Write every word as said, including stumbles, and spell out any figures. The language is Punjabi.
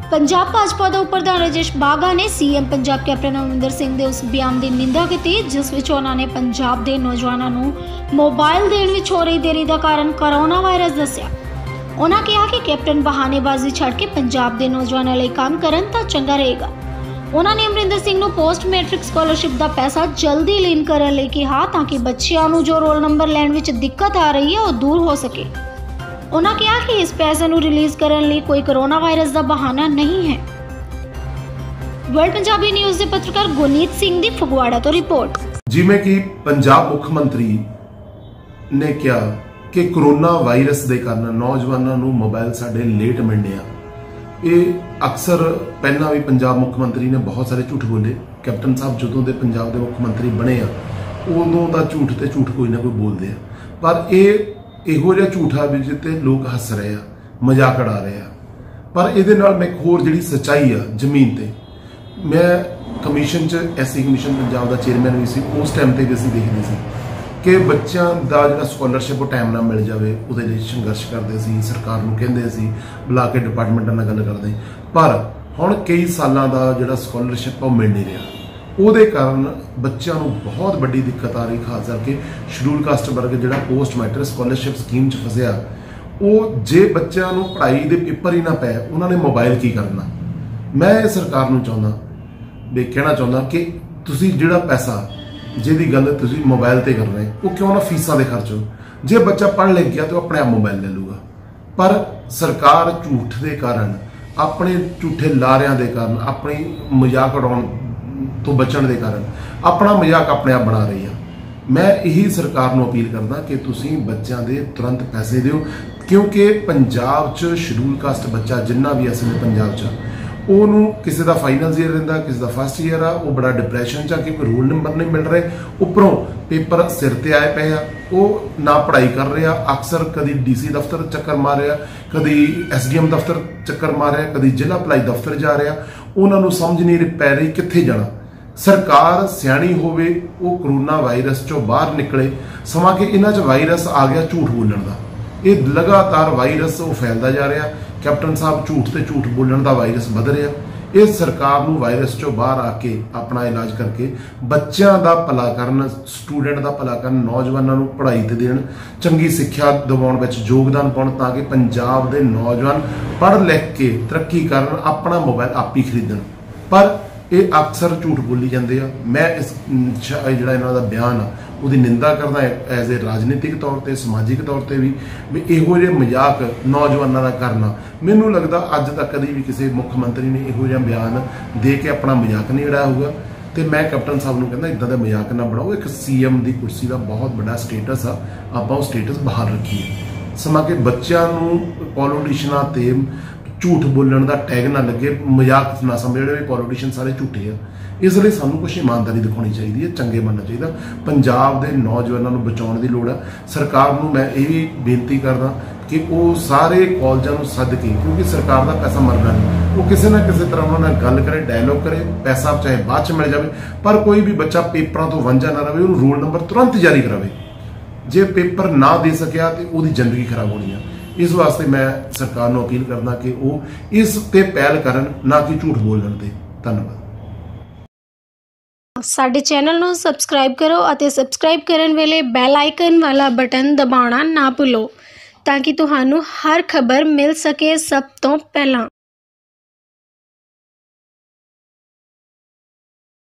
पंजाब भाजपा के उप प्रधान राजेश बाघा ने सीएम पंजाब कैप्टन अमरिंदर सिंह के उस बयान की निंदा की जिस विच उन्होंने पंजाब के नौजवानों को मोबाइल देने में हो रही देरी का कारण कोरोना वायरस दस्या। उन्होंने कहा कि कैप्टन बहानेबाजी छड़ के पंजाब के नौजवानों लिए काम करन तां चंगा रहेगा। उन्होंने अमरिंदर सिंह को पोस्ट मैट्रिक स्कॉलरशिप का पैसा जल्दी लीन करने लिए कहा ताकि बच्चों को जो रोल नंबर लैण में दिक्कत आ रही है वह दूर हो सके। उन्होंने कहा कि इस पैसे को रिलीज करने लिए कोई कोरोना वायरस का बहाना नहीं है। वर्ल्ड पंजाबी न्यूज़ के पत्रकार गुरनीत सिंह की फगवाड़ा तो रिपोर्ट। जिमें कि पंजाब मुख्यमंत्री ने कहा कि कोरोना वायरस के कारण नौजवानों को मोबाइल साढ़े लेट मिलने ये अक्सर पहला भी पंजाब मुख्यमंत्री ने बहुत सारे झूठ बोले। कैप्टन साहब जो के पंजाब के मुख्यमंत्री बने आ उदों का झूठ तो झूठ कोई ना कोई बोलते हैं, पर यह ਇਹੋ ਜਿਹਾ ਝੂਠਾ ਵੀ ਜਿੱਤੇ ਲੋਕ ਹੱਸ ਰਹੇ ਆ, ਮਜ਼ਾਕ ਉਡਾ ਰਹੇ ਆ। ਪਰ ਇਹਦੇ ਨਾਲ ਮੈਂ ਇੱਕ ਹੋਰ ਜਿਹੜੀ ਸੱਚਾਈ ਆ ਜ਼ਮੀਨ ਤੇ, ਮੈਂ ਕਮਿਸ਼ਨ 'ਚ ਐਸਸੀ ਕਮਿਸ਼ਨ ਪੰਜਾਬ ਦਾ ਚੇਅਰਮੈਨ ਵੀ ਸੀ। ਉਸ ਟਾਈਮ ਤੇ ਵੀ ਅਸੀਂ ਦੇਖਦੇ ਸੀ ਕਿ ਬੱਚਿਆਂ ਦਾ ਜਿਹੜਾ ਸਕਾਲਰਸ਼ਿਪ ਉਹ ਟਾਈਮ ਨਾਲ ਮਿਲ ਜਾਵੇ, ਉਹਦੇ ਲਈ ਸੰਘਰਸ਼ ਕਰਦੇ ਸੀ, ਸਰਕਾਰ ਨੂੰ ਕਹਿੰਦੇ ਸੀ, ਬੁਲਾ ਕੇ ਡਿਪਾਰਟਮੈਂਟਾਂ ਨਾਲ ਗੱਲ ਕਰਦੇ। ਪਰ ਹੁਣ ਕਈ ਸਾਲਾਂ ਦਾ ਜਿਹੜਾ ਸਕਾਲਰਸ਼ਿਪ ਉਹ ਮਿਲ ਨਹੀਂ ਰਿਹਾ। ਉਹਦੇ ਕਾਰਨ ਬੱਚਿਆਂ ਨੂੰ ਬਹੁਤ ਵੱਡੀ ਦਿੱਕਤ ਆ ਰਹੀ, ਖਾਸ ਕਰਕੇ ਸ਼ਡਿਊਲ ਕਾਸਟ ਵਰਗ ਜਿਹੜਾ ਪੋਸਟ ਮੈਟ੍ਰਿਕ ਸਕਾਲਰਸ਼ਿਪ ਸਕੀਮ 'ਚ ਫਸਿਆ। ਉਹ ਜੇ ਬੱਚਿਆਂ ਨੂੰ ਪੜ੍ਹਾਈ ਦੇ ਪੇਪਰ ਹੀ ਨਾ ਪਏ, ਉਹਨਾਂ ਨੇ ਮੋਬਾਈਲ ਕੀ ਕਰਨਾ। ਮੈਂ ਸਰਕਾਰ ਨੂੰ ਚਾਹੁੰਦਾ ਵੀ ਕਹਿਣਾ ਚਾਹੁੰਦਾ ਕਿ ਤੁਸੀਂ ਜਿਹੜਾ ਪੈਸਾ ਜਿਹਦੀ ਗੱਲ ਤੁਸੀਂ ਮੋਬਾਈਲ ਤੇ ਕਰ ਰਹੇ ਉਹ ਕਿਉਂ ਨਾ ਫੀਸਾਂ ਦੇ ਖਰਚੋ। ਜੇ ਬੱਚਾ ਪੜ੍ਹ ਲਿਖ ਗਿਆ ਤਾਂ ਉਹ ਆਪਣੇ ਆਪ ਮੋਬਾਈਲ ਲੈ ਲੂਗਾ। ਪਰ ਸਰਕਾਰ ਝੂਠ ਦੇ ਕਾਰਨ, ਆਪਣੇ ਝੂਠੇ ਲਾਰਿਆਂ ਦੇ ਕਾਰਨ, ਆਪਣੀ ਮਜ਼ਾਕ ਉਡਾਉਣ ਤੋਂ ਬਚਣ ਦੇ ਕਾਰਨ ਆਪਣਾ ਮਜ਼ਾਕ ਆਪਣੇ ਆਪ ਬਣਾ ਰਹੀ ਆ। ਮੈਂ ਇਹੀ ਸਰਕਾਰ ਨੂੰ ਅਪੀਲ ਕਰਦਾ ਕਿ ਤੁਸੀਂ ਬੱਚਿਆਂ ਦੇ ਤੁਰੰਤ ਪੈਸੇ ਦਿਓ, ਕਿਉਂਕਿ ਪੰਜਾਬ 'ਚ ਸ਼ਡਿਊਲ ਕਾਸਟ ਬੱਚਾ ਜਿੰਨਾ ਵੀ ਅਸਲ ਪੰਜਾਬ 'ਚ ਉਹਨੂੰ ਕਿਸੇ ਦਾ ਫਾਈਨਲ ਈਅਰ ਰਹਿੰਦਾ, ਕਿਸੇ ਦਾ ਫਸਟ ਈਅਰ ਆ, ਉਹ ਬੜਾ ਡਿਪਰੈਸ਼ਨ 'ਚ ਆ ਕਿ ਕੋਈ ਰੋਲ ਨੰਬਰ ਨਹੀਂ ਮਿਲ ਰਹੇ। ਉੱਪਰੋਂ ਪੇਪਰ ਸਿਰ ਤੇ ਆਏ ਪਏ ਆ, ਉਹ ਨਾ ਪੜ੍ਹਾਈ ਕਰ ਰਿਹਾ। ਅਕਸਰ ਕਦੀ ਡੀਸੀ ਦਫ਼ਤਰ ਚੱਕਰ ਮਾਰ ਰਿਹਾ, ਕਦੀ ਐਸਡੀਐਮ ਦਫ਼ਤਰ ਚੱਕਰ ਮਾਰ ਰਿਹਾ, ਕਦੀ ਜ਼ਿਲ੍ਹਾ ਭਲਾਈ ਦਫ਼ਤਰ ਜਾ ਰਿਹਾ। ਉਹਨਾਂ ਨੂੰ ਸਮਝ ਨਹੀਂ ਪੈ ਰਹੀ ਕਿੱਥੇ ਜਾਣਾ। ਸਰਕਾਰ ਸਿਆਣੀ ਹੋਵੇ, ਉਹ ਕਰੋਨਾ ਵਾਇਰਸ ਚੋਂ ਬਾਹਰ ਨਿਕਲੇ। ਸਮਾਂ ਕਿ ਇਹਨਾਂ 'ਚ ਵਾਇਰਸ ਆ ਗਿਆ ਝੂਠ ਬੋਲਣ ਦਾ। ਇਹ ਲਗਾਤਾਰ ਵਾਇਰਸ ਉਹ ਫੈਲਦਾ ਜਾ ਰਿਹਾ। ਕੈਪਟਨ ਸਾਹਿਬ ਝੂਠ ਤੇ ਝੂਠ ਬੋਲਣ ਦਾ ਵਾਇਰਸ ਵਧ ਰਿਹਾ। ਇਹ ਸਰਕਾਰ ਨੂੰ ਵਾਇਰਸ ਚੋਂ ਬਾਹਰ ਆ ਕੇ ਆਪਣਾ ਇਲਾਜ ਕਰਕੇ ਬੱਚਿਆਂ ਦਾ ਭਲਾ ਕਰਨ, ਸਟੂਡੈਂਟ ਦਾ ਭਲਾ ਕਰਨ, ਨੌਜਵਾਨਾਂ ਨੂੰ ਪੜ੍ਹਾਈ ਤੇ ਦੇਣ, ਚੰਗੀ ਸਿੱਖਿਆ ਦਿਵਾਉਣ ਵਿੱਚ ਯੋਗਦਾਨ ਪਾਉਣ ਤਾਂ ਕਿ ਪੰਜਾਬ ਦੇ ਨੌਜਵਾਨ ਪੜ੍ਹ ਲਿਖ ਕੇ ਤਰੱਕੀ ਕਰਨ, ਆਪਣਾ ਮੋਬਾਈਲ ਆਪ ਹੀ ਖਰੀਦਣ। ਪਰ ਇਹ ਅਕਸਰ ਝੂਠ ਬੋਲੀ ਜਾਂਦੇ ਆ। ਮੈਂ ਇਸ ਜਿਹੜਾ ਇਹਨਾਂ ਦਾ ਬਿਆਨ ਆ ਉਹਦੀ ਨਿੰਦਾ ਕਰਦਾ ਐਜ਼ ਏ ਰਾਜਨੀਤਿਕ ਤੌਰ ਤੇ, ਸਮਾਜਿਕ ਤੌਰ ਤੇ ਵੀ ਵੀ ਇਹੋ ਜਿਹੇ ਮਜ਼ਾਕ ਨੌਜਵਾਨਾਂ ਦਾ ਕਰਨਾ, ਮੈਨੂੰ ਲੱਗਦਾ ਅੱਜ ਤੱਕ ਕਦੀ ਵੀ ਕਿਸੇ ਮੁੱਖ ਮੰਤਰੀ ਨੇ ਇਹੋ ਜਿਹਾ ਬਿਆਨ ਦੇ ਕੇ ਆਪਣਾ ਮਜ਼ਾਕ ਨਹੀਂ ਉਡਾਇਆ ਹੋਊਗਾ। ਤੇ ਮੈਂ ਕੈਪਟਨ ਸਾਹਿਬ ਨੂੰ ਕਹਿੰਦਾ ਇਦਾਂ ਦਾ ਮਜ਼ਾਕ ਨਾ ਬਣਾਓ। ਇੱਕ ਸੀਐਮ ਦੀ ਕੁਰਸੀ ਦਾ ਬਹੁਤ ਵੱਡਾ ਸਟੇਟਸ ਆ, ਆਪਾਂ ਉਹ ਸਟੇਟਸ ਬਾਹਰ ਰੱਖੀਏ। ਸਮਾਂ ਕਿ ਬੱਚਿਆਂ ਨੂੰ ਪੋਲੀਟੀਸ਼ੀਅਨਾਂ ਤੇ ਝੂਠ ਬੋਲਣ ਦਾ ਟੈਗ ਨਾ ਲੱਗੇ, ਮਜ਼ਾਕ ਨਾ ਸਮਝ ਜਿਹੜੇ ਪੋਲੀਟੀਸ਼ੀਅਨ ਸਾਰੇ ਝੂਠੇ ਆ। ਇਸ ਲਈ ਸਾਨੂੰ ਕੁਛ ਇਮਾਨਦਾਰੀ ਦਿਖਾਉਣੀ ਚਾਹੀਦੀ ਹੈ, ਚੰਗੇ ਬਣਨਾ ਚਾਹੀਦਾ। ਪੰਜਾਬ ਦੇ ਨੌਜਵਾਨਾਂ ਨੂੰ ਬਚਾਉਣ ਦੀ ਲੋੜ ਆ। ਸਰਕਾਰ ਨੂੰ ਮੈਂ ਇਹ ਵੀ ਬੇਨਤੀ ਕਰਦਾ ਕਿ ਉਹ ਸਾਰੇ ਕਾਲਜਾਂ ਨੂੰ ਸੱਦ ਕੇ, ਕਿਉਂਕਿ ਸਰਕਾਰ ਦਾ ਪੈਸਾ ਮਰਨਾ ਨਹੀਂ, ਉਹ ਕਿਸੇ ਨਾ ਕਿਸੇ ਤਰ੍ਹਾਂ ਉਹਨਾਂ ਨਾਲ ਗੱਲ ਕਰੇ, ਡਾਇਲੋਗ ਕਰੇ। ਪੈਸਾ ਚਾਹੇ ਬਾਅਦ 'ਚ ਮਿਲ ਜਾਵੇ, ਪਰ ਕੋਈ ਵੀ ਬੱਚਾ ਪੇਪਰਾਂ ਤੋਂ ਵਾਂਝਾ ਨਾ ਰਹੇ, ਉਹਨੂੰ ਰੋਲ ਨੰਬਰ ਤੁਰੰਤ ਜਾਰੀ ਕਰਾਵੇ। ਜੇ ਪੇਪਰ ਨਾ ਦੇ ਸਕਿਆ ਤੇ ਉਹਦੀ ਜ਼ਿੰਦਗੀ ਖਰਾਬ ਹੋਣੀ ਆ। ਇਸ ਵਾਸਤੇ ਮੈਂ ਸਰਕਾਰ ਨੂੰ ਅਪੀਲ ਕਰਦਾ ਕਿ ਉਹ ਇਸ ਤੇ ਪਹਿਲ ਕਰਨ, ਨਾ ਕਿ ਝੂਠ ਬੋਲਣ ਤੇ। ਧੰਨਵਾਦ। ਸਾਡੇ ਚੈਨਲ ਨੂੰ ਸਬਸਕ੍ਰਾਈਬ ਕਰੋ ਅਤੇ ਸਬਸਕ੍ਰਾਈਬ ਕਰਨ ਵੇਲੇ ਬੈਲ ਆਈਕਨ ਵਾਲਾ ਬਟਨ ਦਬਾਉਣਾ ਨਾ ਭੁੱਲੋ ਤਾਂ ਕਿ ਤੁਹਾਨੂੰ ਹਰ ਖਬਰ ਮਿਲ ਸਕੇ ਸਭ ਤੋਂ ਪਹਿਲਾਂ।